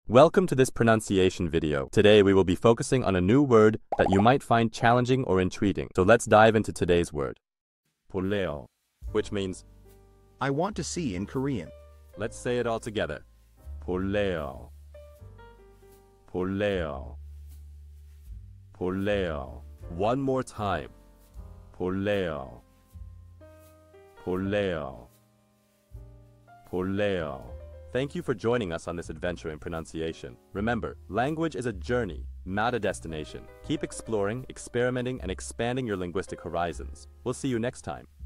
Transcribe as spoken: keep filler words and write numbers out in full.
Welcome to this pronunciation video. Today we will be focusing on a new word that you might find challenging or intriguing. So let's dive into today's word. bolraeyo, which means I want to see in Korean. Let's say it all together. bolraeyo. bolraeyo. bolraeyo. One more time. bolraeyo. bolraeyo. bolraeyo. Thank you for joining us on this adventure in pronunciation. Remember, language is a journey, not a destination. Keep exploring, experimenting, and expanding your linguistic horizons. We'll see you next time.